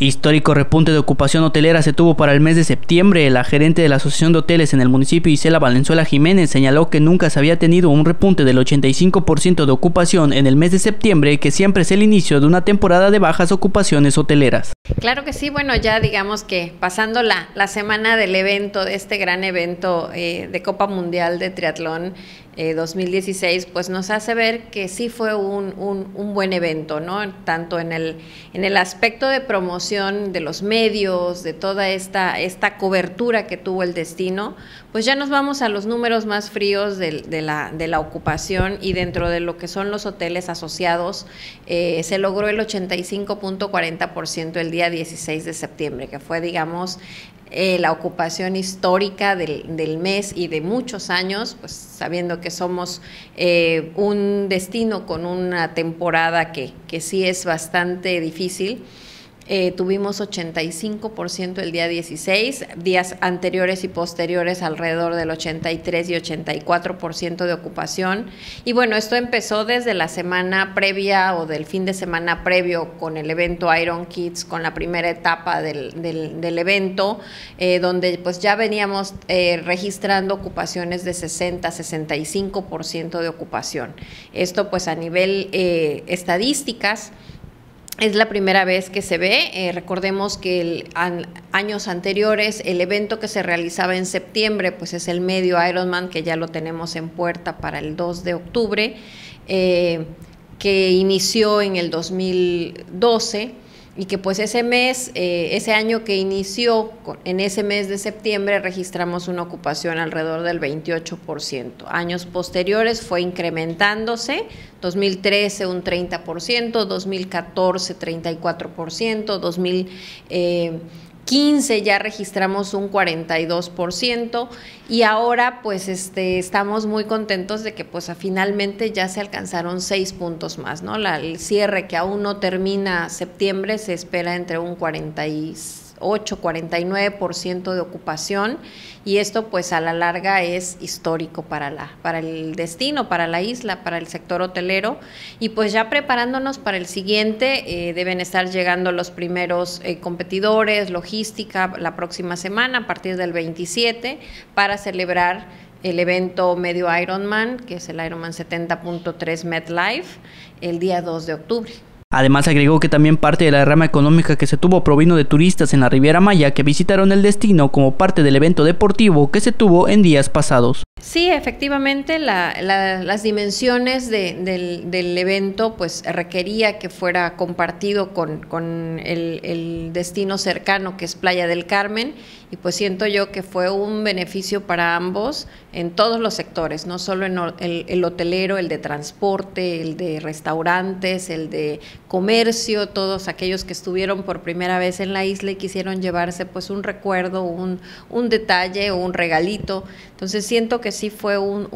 Histórico repunte de ocupación hotelera se tuvo para el mes de septiembre. La gerente de la Asociación de Hoteles en el municipio, Isela Valenzuela Jiménez, señaló que nunca se había tenido un repunte del 85% de ocupación en el mes de septiembre, que siempre es el inicio de una temporada de bajas ocupaciones hoteleras. Claro que sí, bueno, ya digamos que pasando la semana del evento, de este gran evento de Copa Mundial de Triatlón 2016, pues nos hace ver que sí fue un buen evento, ¿no? Tanto en el aspecto de promoción de los medios, de toda esta cobertura que tuvo el destino, pues ya nos vamos a los números más fríos de la ocupación, y dentro de lo que son los hoteles asociados, se logró el 85.40% el día 16 de septiembre, que fue, digamos, la ocupación histórica del mes y de muchos años, pues sabiendo que somos un destino con una temporada que sí es bastante difícil. Tuvimos 85% el día 16, días anteriores y posteriores alrededor del 83 y 84% de ocupación. Y bueno, esto empezó desde la semana previa o del fin de semana previo con el evento Iron Kids, con la primera etapa del evento, donde pues ya veníamos registrando ocupaciones de 60-65% de ocupación. Esto pues a nivel estadísticas, es la primera vez que se ve. Recordemos que años anteriores el evento que se realizaba en septiembre pues es el medio Ironman, que ya lo tenemos en puerta para el 2 de octubre, que inició en el 2012, y que pues ese mes, ese año que inició, en ese mes de septiembre registramos una ocupación alrededor del 28%. Años posteriores fue incrementándose, 2013 un 30%, 2014 34%, 2015 ya registramos un 42%, y ahora pues estamos muy contentos de que pues finalmente ya se alcanzaron 6 puntos más, ¿no? El cierre, que aún no termina septiembre, se espera entre un 48-49% de ocupación, y esto pues a la larga es histórico para el destino, para la isla, para el sector hotelero. Y pues ya preparándonos para el siguiente, deben estar llegando los primeros competidores, logística, la próxima semana a partir del 27, para celebrar el evento medio Ironman, que es el Ironman 70.3 MetLife, el día 2 de octubre. Además agregó que también parte de la derrama económica que se tuvo provino de turistas en la Riviera Maya que visitaron el destino como parte del evento deportivo que se tuvo en días pasados. Sí, efectivamente, las dimensiones del evento pues requería que fuera compartido con el destino cercano, que es Playa del Carmen, y pues siento yo que fue un beneficio para ambos en todos los sectores, no solo en el hotelero, el de transporte, el de restaurantes, el de comercio, todos aquellos que estuvieron por primera vez en la isla y quisieron llevarse pues un recuerdo, un detalle o un regalito. Entonces siento que sí fue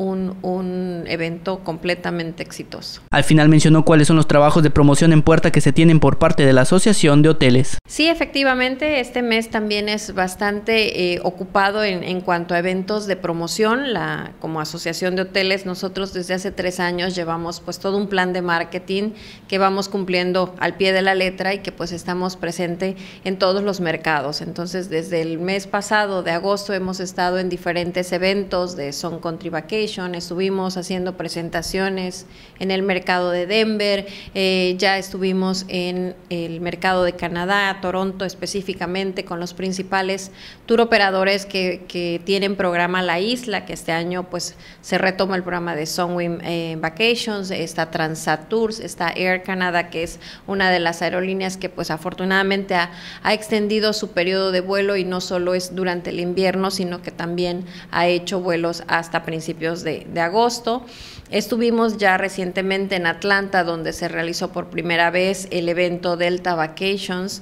un evento completamente exitoso. Al final mencionó cuáles son los trabajos de promoción en puerta que se tienen por parte de la Asociación de Hoteles. Sí, efectivamente, este mes también es bastante ocupado en cuanto a eventos de promoción. Como Asociación de Hoteles, nosotros desde hace 3 años llevamos pues todo un plan de marketing que vamos cumpliendo al pie de la letra, y que pues estamos presentes en todos los mercados. Entonces, desde el mes pasado de agosto hemos estado en diferentes eventos de Sun Country Vacation, estuvimos haciendo presentaciones en el mercado de Denver, ya estuvimos en el mercado de Canadá, Toronto específicamente, con los principales tour operadores que tienen programa La Isla, que este año pues se retoma el programa de Sunwing Vacations, está Transat Tours, está Air Canada, que es una de las aerolíneas que pues afortunadamente ha extendido su periodo de vuelo, y no solo es durante el invierno, sino que también ha hecho vuelos hasta principios de agosto. Estuvimos ya recientemente en Atlanta, donde se realizó por primera vez el evento Delta Vacations,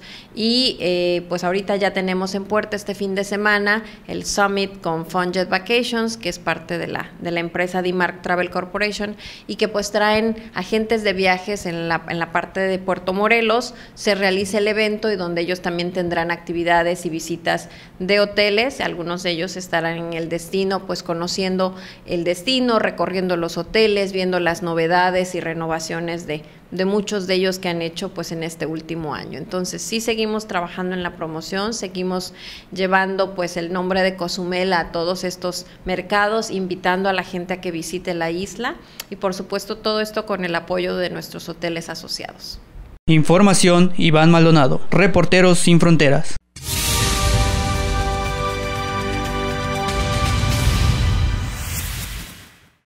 y pues ahorita ya tenemos en puerta este fin de semana el Summit con Funjet Vacations, que es parte de la empresa DMARC Travel Corporation, y que pues traen agentes de viajes en la parte de Puerto Morelos. Se realiza el evento, y donde ellos también tendrán actividades y visitas de hoteles. Algunos de ellos estarán en el destino pues conociendo el destino, recorriendo los hoteles, viendo las novedades y renovaciones de de muchos de ellos que han hecho pues en este último año. Entonces sí seguimos trabajando en la promoción, seguimos llevando pues el nombre de Cozumel a todos estos mercados, invitando a la gente a que visite la isla y por supuesto todo esto con el apoyo de nuestros hoteles asociados. Información: Iván Maldonado, Reporteros Sin Fronteras.